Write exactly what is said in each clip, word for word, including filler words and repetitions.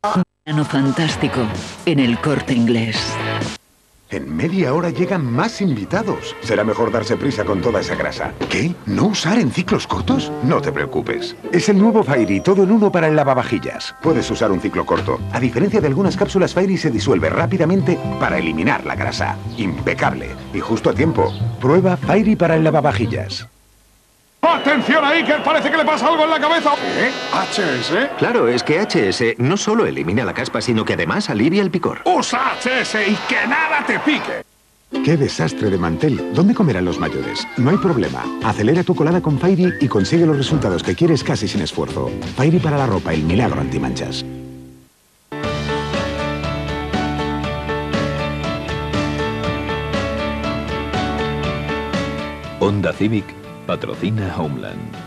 Verano fantástico en El Corte Inglés. En media hora llegan más invitados. Será mejor darse prisa con toda esa grasa. ¿Qué? ¿No usar en ciclos cortos? No te preocupes. Es el nuevo Fairy, todo en uno para el lavavajillas. Puedes usar un ciclo corto. A diferencia de algunas cápsulas, Fairy se disuelve rápidamente para eliminar la grasa. Impecable. Y justo a tiempo. Prueba Fairy para el lavavajillas. ¡Atención ahí, que parece que le pasa algo en la cabeza! ¿Eh? ¿H S? Claro, es que H S no solo elimina la caspa, sino que además alivia el picor. ¡Usa H S y que nada te pique! ¡Qué desastre de mantel! ¿Dónde comerán los mayores? No hay problema. Acelera tu colada con Fairy y consigue los resultados que quieres casi sin esfuerzo. Fairy para la ropa, el milagro antimanchas. Honda Civic patrocina Homeland.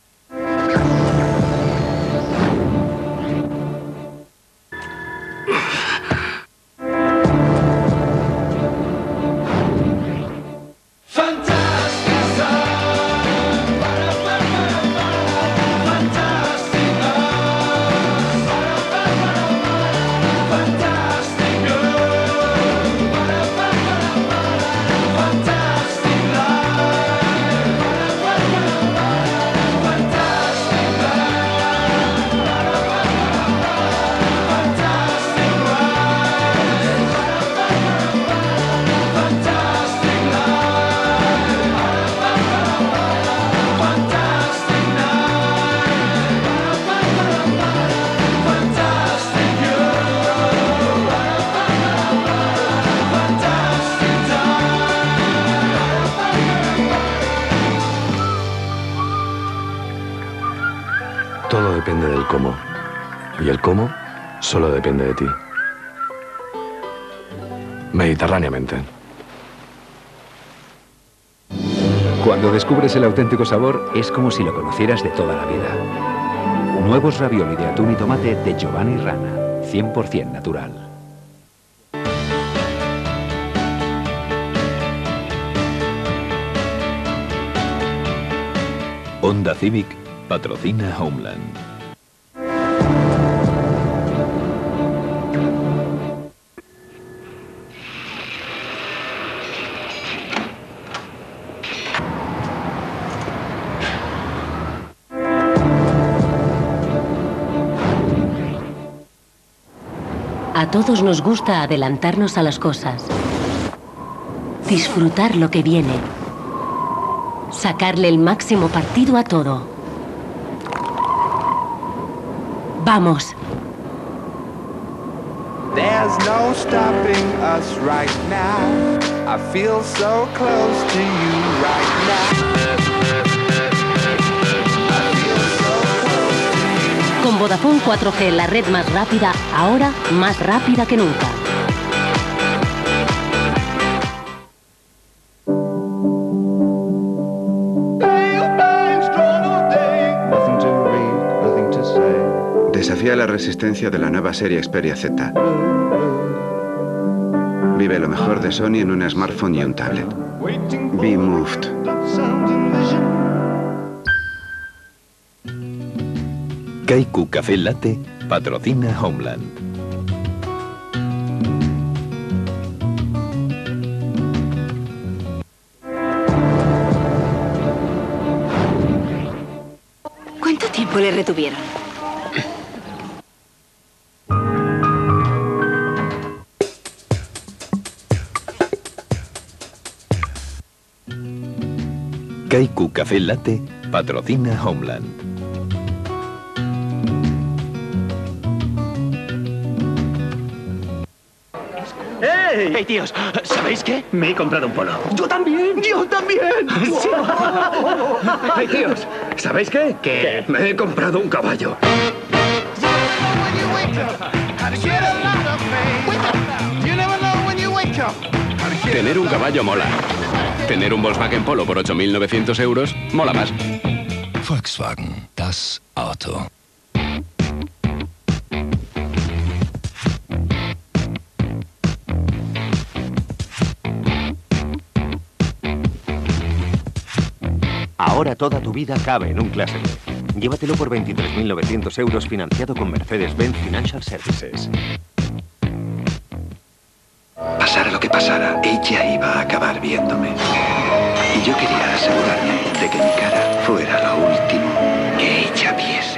Todo depende del cómo. Y el cómo solo depende de ti. Mediterráneamente. Cuando descubres el auténtico sabor, es como si lo conocieras de toda la vida. Nuevos ravioli de atún y tomate de Giovanni Rana, cien por cien natural. Honda Civic patrocina Homeland. A todos nos gusta adelantarnos a las cosas, disfrutar lo que viene, sacarle el máximo partido a todo. ¡Vamos! There's no stopping us right now. I feel so close to you right now. Con Vodafone cuatro G, la red más rápida, ahora más rápida que nunca. Desafía la resistencia de la nueva serie Xperia Z. Vive lo mejor de Sony en un smartphone y un tablet. Be moved. Kaiku Café Latte patrocina Homeland. ¿Cuánto tiempo le retuvieron? Kaiku Café Latte patrocina Homeland. ¡Hey! ¡Hey, tíos! ¿Sabéis qué? Me he comprado un polo. ¡Yo también! ¡Yo también! Sí. ¡Hey, tíos! ¿Sabéis qué? Que me he comprado un caballo. Tener un caballo mola. Tener un Volkswagen Polo por ocho mil novecientos euros mola más. Volkswagen, das Auto. Ahora toda tu vida cabe en un Clase B. Llévatelo por veintitrés mil novecientos euros financiado con Mercedes-Benz Financial Services. Pasara lo que pasara, ella iba a acabar viéndome. Y yo quería asegurarme de que mi cara fuera lo último que ella viese.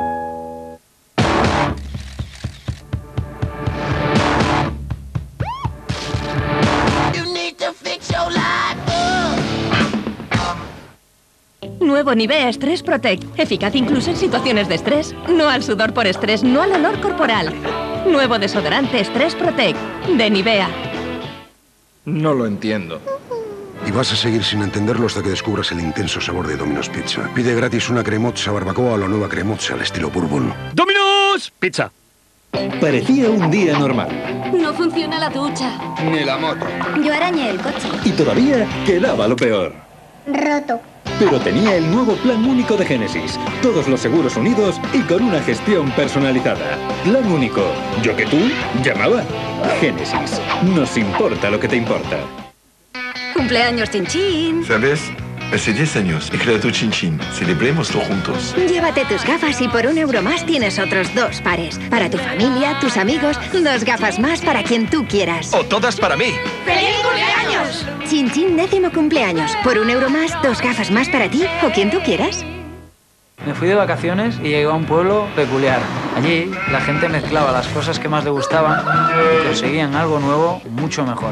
Nuevo Nivea Stress Protect. Eficaz incluso en situaciones de estrés. No al sudor por estrés, no al olor corporal. Nuevo desodorante Stress Protect de Nivea. No lo entiendo. Y vas a seguir sin entenderlo hasta que descubras el intenso sabor de Domino's Pizza. Pide gratis una cremozza barbacoa o la nueva cremozza al estilo bourbon. ¡Domino's Pizza! Parecía un día normal. No funciona la ducha. Ni la moto. Yo arañé el coche. Y todavía quedaba lo peor. Roto. Pero tenía el nuevo Plan Único de Génesis. Todos los seguros unidos y con una gestión personalizada. Plan Único. Yo que tú, llamaba. Génesis. Nos importa lo que te importa. Cumpleaños, Chin Chin. ¿Sabes? Hace diez años he creado Chin Chin. Celebrémoslo juntos. Llévate tus gafas y por un euro más tienes otros dos pares. Para tu familia, tus amigos, dos gafas más para quien tú quieras. ¡O todas para mí! ¡Feliz cumpleaños! Chin Chin décimo cumpleaños. Por un euro más, dos gafas más para ti o quien tú quieras. Me fui de vacaciones y llegué a un pueblo peculiar. Allí la gente mezclaba las cosas que más le gustaban y conseguían algo nuevo mucho mejor.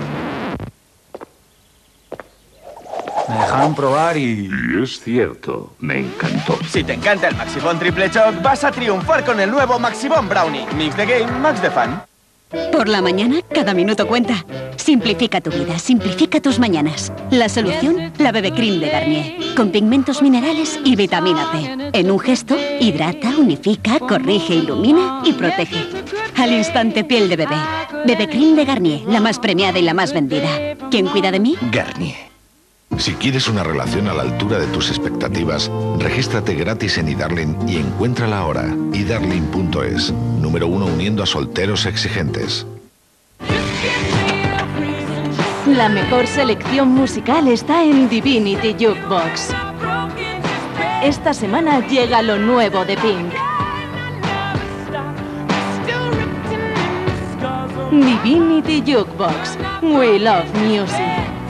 Me dejaron probar y... Y es cierto, me encantó. Si te encanta el Maxibón Triple Choc, vas a triunfar con el nuevo Maxibón Brownie. Mix de game, max de fan. Por la mañana, cada minuto cuenta. Simplifica tu vida, simplifica tus mañanas. La solución, la Bebe Cream de Garnier. Con pigmentos minerales y vitamina C. En un gesto, hidrata, unifica, corrige, ilumina y protege. Al instante, piel de bebé. Bebe Cream de Garnier, la más premiada y la más vendida. ¿Quién cuida de mí? Garnier. Si quieres una relación a la altura de tus expectativas, regístrate gratis en iDarling y encuéntrala ahora. idarling punto es. Número uno uniendo a solteros exigentes. La mejor selección musical está en Divinity Jukebox. Esta semana llega lo nuevo de Pink. Divinity Jukebox. We love music.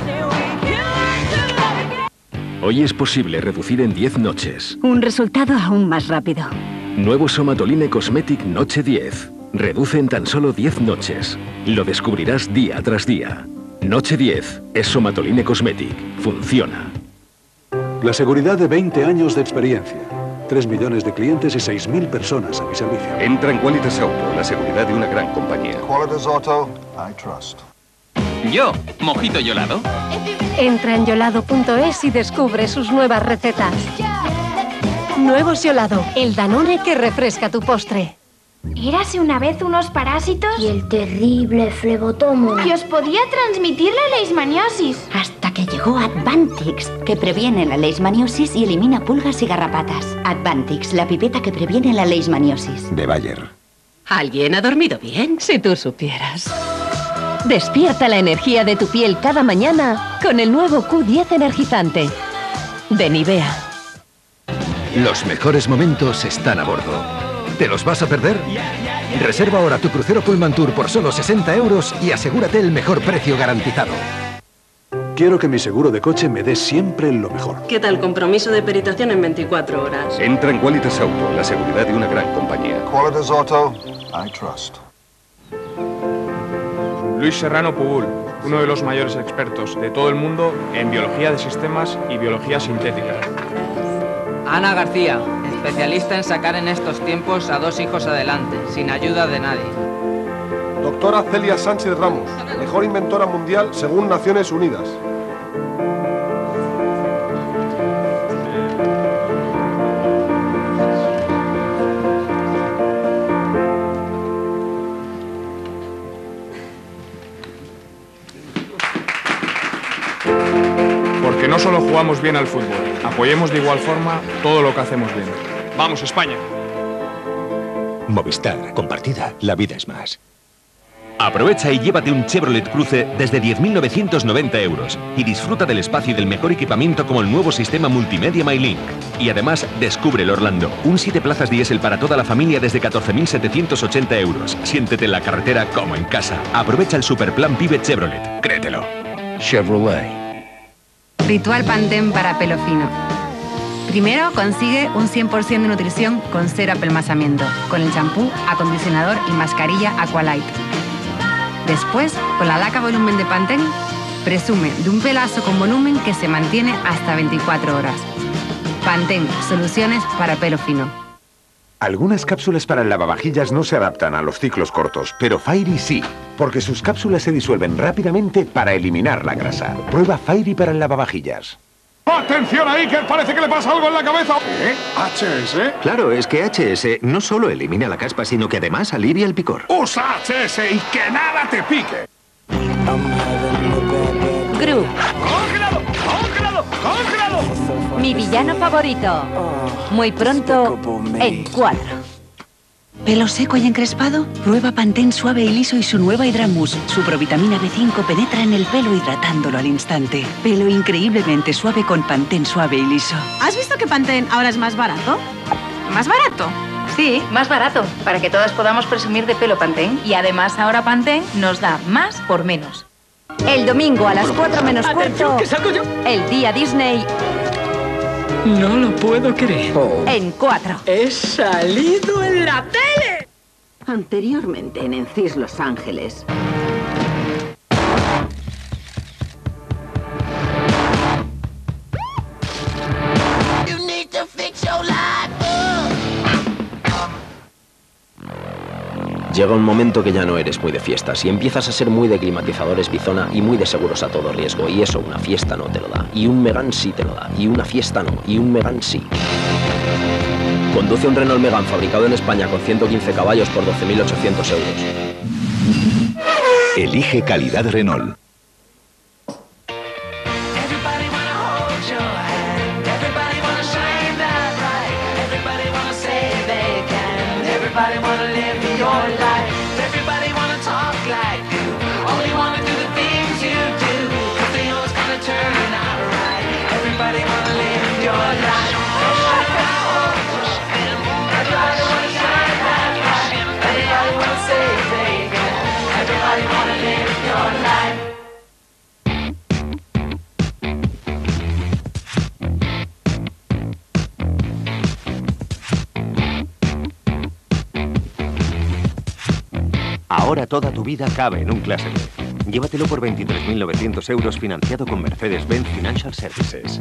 Hoy es posible reducir en diez noches. Un resultado aún más rápido. Nuevo Somatoline Cosmetic Noche diez. Reduce en tan solo diez noches. Lo descubrirás día tras día. Noche diez es Somatoline Cosmetic. Funciona. La seguridad de veinte años de experiencia. tres millones de clientes y seis mil personas a mi servicio. Entra en Qualitas Auto, la seguridad de una gran compañía. Qualitas Auto, I trust. Yo, mojito yolado. Entra en yolado punto es y descubre sus nuevas recetas. Nuevos Yolado, el Danone que refresca tu postre. Érase una vez unos parásitos y el terrible flebotomo que os podía transmitir la leishmaniosis. Hasta que llegó Advantix, que previene la leishmaniosis y elimina pulgas y garrapatas. Advantix, la pipeta que previene la leishmaniosis. De Bayer. ¿Alguien ha dormido bien? Si tú supieras. Despierta la energía de tu piel cada mañana con el nuevo Q diez energizante de Nivea. Los mejores momentos están a bordo. ¿Te los vas a perder? Reserva ahora tu crucero Pullman Tour por solo sesenta euros y asegúrate el mejor precio garantizado. Quiero que mi seguro de coche me dé siempre lo mejor. ¿Qué tal compromiso de peritación en veinticuatro horas? Entra en Qualitas Auto, la seguridad de una gran compañía. Qualitas Auto, I trust. Luis Serrano Pugul, uno de los mayores expertos de todo el mundo en biología de sistemas y biología sintética. Ana García, especialista en sacar en estos tiempos a dos hijos adelante, sin ayuda de nadie. Doctora Celia Sánchez Ramos, mejor inventora mundial según Naciones Unidas. Porque no solo jugamos bien al fútbol, apoyemos de igual forma todo lo que hacemos bien. ¡Vamos, España! Movistar, compartida, la vida es más. Aprovecha y llévate un Chevrolet Cruze desde diez mil novecientos noventa euros y disfruta del espacio y del mejor equipamiento como el nuevo sistema multimedia MyLink. Y además, descubre el Orlando, un siete plazas diésel para toda la familia desde catorce mil setecientos ochenta euros. Siéntete en la carretera como en casa. Aprovecha el Superplan Pibe Chevrolet. Créetelo. Chevrolet. Ritual Pantene para pelo fino. Primero consigue un cien por ciento de nutrición con cero apelmazamiento, con el champú, acondicionador y mascarilla Aqualight. Después, con la laca volumen de Pantene, presume de un pelazo con volumen que se mantiene hasta veinticuatro horas. Pantene, soluciones para pelo fino. Algunas cápsulas para el lavavajillas no se adaptan a los ciclos cortos, pero Fairy sí, porque sus cápsulas se disuelven rápidamente para eliminar la grasa. Prueba Fairy para el lavavajillas. ¡Atención ahí, que parece que le pasa algo en la cabeza! ¿Eh? ¿H S? Claro, es que H S no solo elimina la caspa, sino que además alivia el picor. ¡Usa H S y que nada te pique! Gru. ¡Congelado! ¡Congelado! ¡Congelado! Mi villano favorito. Muy pronto, en cuatro. ¿Pelo seco y encrespado? Prueba Pantene suave y liso y su nueva Hydramus. Su provitamina B cinco penetra en el pelo hidratándolo al instante. Pelo increíblemente suave con Pantene suave y liso. ¿Has visto que Pantene ahora es más barato? ¿Más barato? Sí, más barato, para que todas podamos presumir de pelo Pantene. Y además ahora Pantene nos da más por menos. El domingo a las cuatro menos cuarto, ¿qué saco yo? el día Disney No lo puedo creer. en cuatro. ¡He salido en la tele! Anteriormente en Encis Los Ángeles. Llega un momento que ya no eres muy de fiestas y empiezas a ser muy de climatizadores Bizona y muy de seguros a todo riesgo. Y eso una fiesta no te lo da. Y un Megane sí te lo da. Y una fiesta no. Y un Megane sí. Conduce un Renault Megane fabricado en España con ciento quince caballos por doce mil ochocientos euros. Elige calidad Renault. Ahora toda tu vida cabe en un Clase B. Llévatelo por veintitrés mil novecientos euros financiado con Mercedes-Benz Financial Services.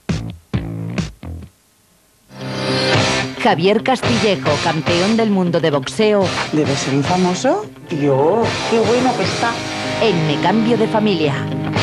Javier Castillejo, campeón del mundo de boxeo. ¿Debe ser un famoso? Yo, qué bueno que está. En Me Cambio de Familia.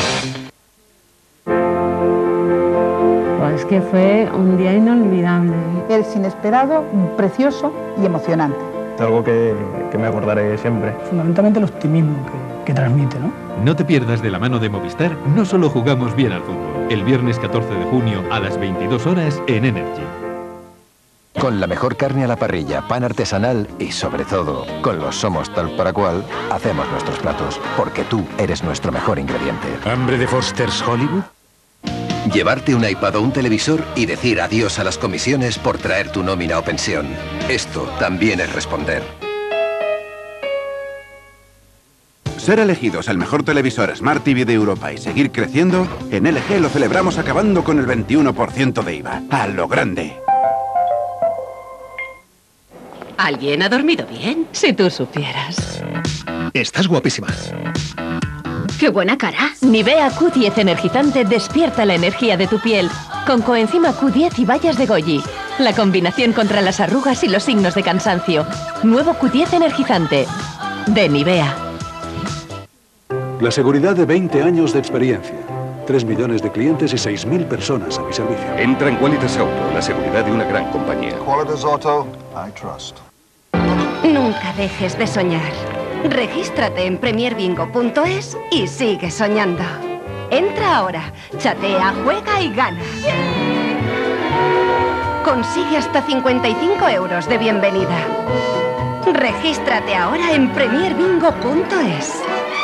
Pues que fue un día inolvidable. Es inesperado, precioso y emocionante. Es algo que, que me acordaré siempre. Fundamentalmente el optimismo que, que transmite, ¿no? No te pierdas de la mano de Movistar, no solo jugamos bien al fútbol. El viernes catorce de junio a las veintidós horas en Energy. Con la mejor carne a la parrilla, pan artesanal y, sobre todo, con los Somos Tal para Cual, hacemos nuestros platos, porque tú eres nuestro mejor ingrediente. ¿Hambre de Foster's Hollywood? Llevarte un iPad o un televisor y decir adiós a las comisiones por traer tu nómina o pensión. Esto también es responder. Ser elegidos el mejor televisor Smart T V de Europa y seguir creciendo, en L G lo celebramos acabando con el veintiuno por ciento de I V A. ¡A lo grande! ¿Alguien ha dormido bien? Si tú supieras. Estás guapísima. ¡Qué buena cara! Nivea Q diez energizante despierta la energía de tu piel. Con coenzima Q diez y bayas de goji. La combinación contra las arrugas y los signos de cansancio. Nuevo Q diez energizante. De Nivea. La seguridad de veinte años de experiencia. tres millones de clientes y seis mil personas a mi servicio. Entra en Qualitas Auto, la seguridad de una gran compañía. Qualitas Auto, I trust. Nunca dejes de soñar. Regístrate en premier bingo punto es y sigue soñando. Entra ahora, chatea, juega y gana. Consigue hasta cincuenta y cinco euros de bienvenida. Regístrate ahora en premier bingo punto es.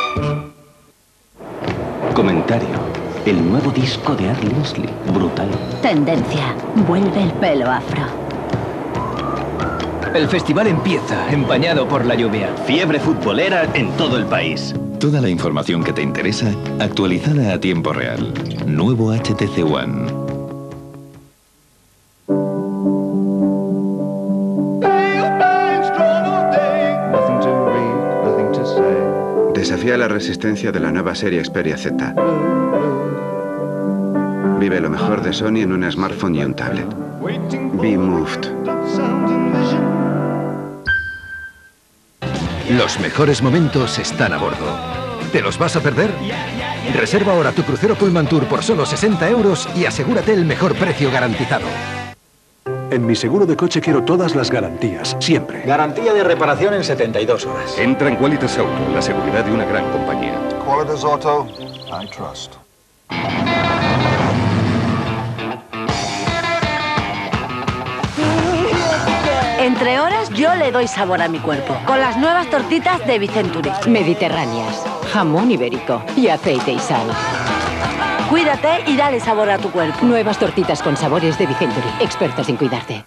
Comentario. El nuevo disco de Art Linsley. Brutal. Tendencia. Vuelve el pelo afro. El festival empieza, empañado por la lluvia. Fiebre futbolera en todo el país. Toda la información que te interesa, actualizada a tiempo real. Nuevo H T C One. Desafía la resistencia de la nueva serie Xperia Z. Vive lo mejor de Sony en un smartphone y un tablet. Be moved. Los mejores momentos están a bordo. ¿Te los vas a perder? Reserva ahora tu crucero Pullman Tour por solo sesenta euros y asegúrate el mejor precio garantizado. En mi seguro de coche quiero todas las garantías, siempre. Garantía de reparación en setenta y dos horas. Entra en Qualitas Auto, la seguridad de una gran compañía. Qualitas Auto, I trust. Entre horas yo le doy sabor a mi cuerpo. Con las nuevas tortitas de Vicenturi. Mediterráneas, jamón ibérico y aceite y sal. Cuídate y dale sabor a tu cuerpo. Nuevas tortitas con sabores de Vicenturi. Expertos en cuidarte.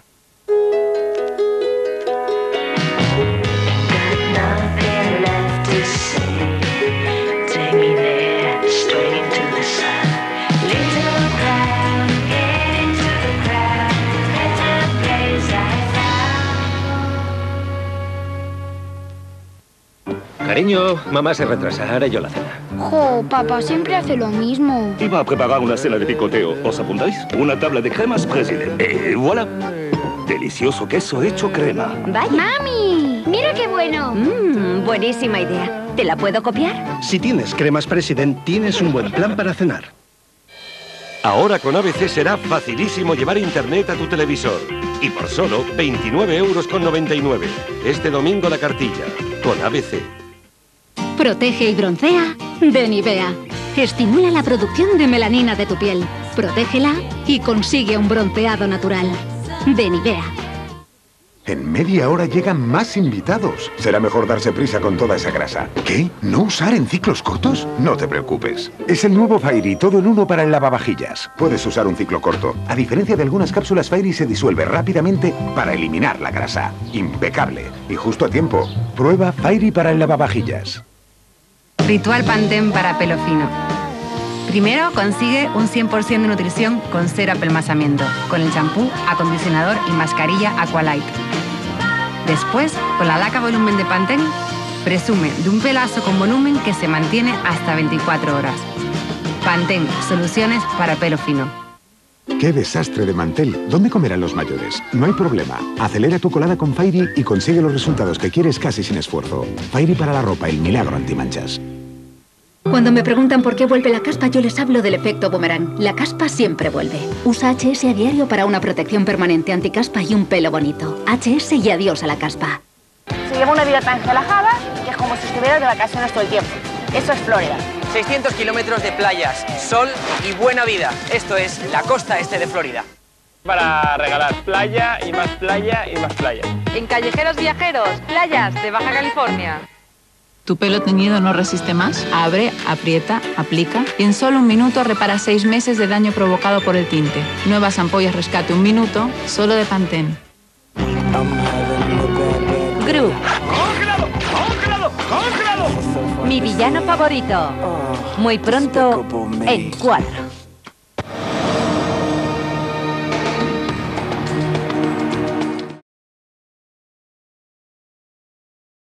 Cariño, mamá se retrasa, haré yo la cena. Jo, papá siempre hace lo mismo. Iba a preparar una cena de picoteo. ¿Os apuntáis? Una tabla de cremas President. ¡Eh, voilà! Delicioso queso hecho crema. Vaya. ¡Mami! ¡Mira qué bueno! Mmm, buenísima idea. ¿Te la puedo copiar? Si tienes cremas President, tienes un buen plan para cenar. Ahora con A B C será facilísimo llevar internet a tu televisor. Y por solo veintinueve euros con noventa y nueve. Este domingo la cartilla. Con A B C. Protege y broncea de Nivea. Estimula la producción de melanina de tu piel. Protégela y consigue un bronceado natural. De Nivea. En media hora llegan más invitados. Será mejor darse prisa con toda esa grasa. ¿Qué? ¿No usar en ciclos cortos? No te preocupes. Es el nuevo Fairy, todo en uno para el lavavajillas. Puedes usar un ciclo corto. A diferencia de algunas cápsulas, Fairy se disuelve rápidamente para eliminar la grasa. Impecable. Y justo a tiempo. Prueba Fairy para el lavavajillas. Ritual Pantene para pelo fino. Primero consigue un cien por ciento de nutrición con cero apelmazamiento, con el champú, acondicionador y mascarilla Aqualight. Después, con la laca volumen de Pantene, presume de un pelazo con volumen que se mantiene hasta veinticuatro horas. Pantene, soluciones para pelo fino. ¡Qué desastre de mantel! ¿Dónde comerán los mayores? No hay problema. Acelera tu colada con Fairy y consigue los resultados que quieres casi sin esfuerzo. Fairy para la ropa, el milagro antimanchas. Cuando me preguntan por qué vuelve la caspa, yo les hablo del efecto boomerang. La caspa siempre vuelve. Usa H S a diario para una protección permanente anticaspa y un pelo bonito. H S y adiós a la caspa. Se lleva una vida tan relajada que es como si estuvieras de vacaciones todo el tiempo. Eso es Florida. seiscientos kilómetros de playas, sol y buena vida. Esto es la costa este de Florida. Para regalar playa y más playa y más playa. En Callejeros Viajeros, playas de Baja California. ¿Tu pelo teñido no resiste más? Abre, aprieta, aplica y en solo un minuto repara seis meses de daño provocado por el tinte. Nuevas ampollas Rescate un minuto, solo de Pantene. Gru. ¡Congelado! ¡Congelado! ¡Congelado! Mi villano favorito. Muy pronto en Cuadro.